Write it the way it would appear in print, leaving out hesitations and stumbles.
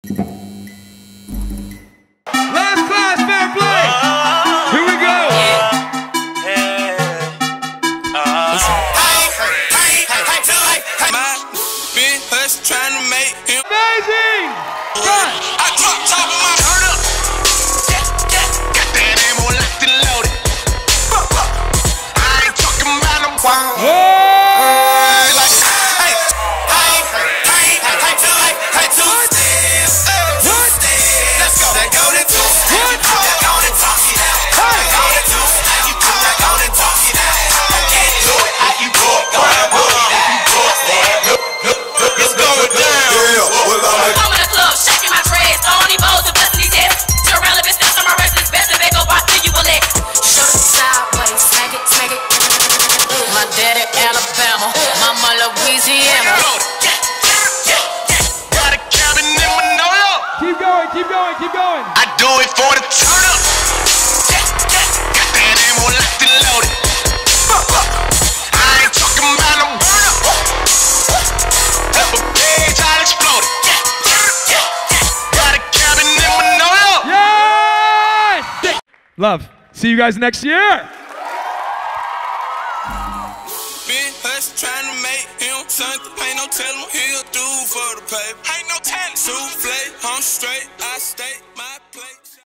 Last class, fair play. Here we go. Trying to make him amazing. I drop top of my turn up. Got that ammo locked and loaded. I ain't talking about no let's go. That go to two. That go to talk it out. That go to two. How you do that? Go to talk it out. I can't do it. How you do it? Go to talk it out. It's going down. I'm in the club, shaking my dreads, throwing these bows and busting these heads. Turn around, bitch, that's on my wrist, it's best to make up, I see you a lick. Shoot it sideways, smack it, smack it. My daddy Alabama, mama Louisiana. Got a cabin in Manolo. Keep going, keep going, keep going. I do it for the turn up. Got that ammo locked and loaded. I ain't talking about no burn up. Flip a page, I'll explode it. Got a cabin in Manolo. Yes! Love. See you guys next year. Been hush trying to make him something. Ain't no telling he'll do for the paper. Ain't no telling. Souffle, I'm straight. I state my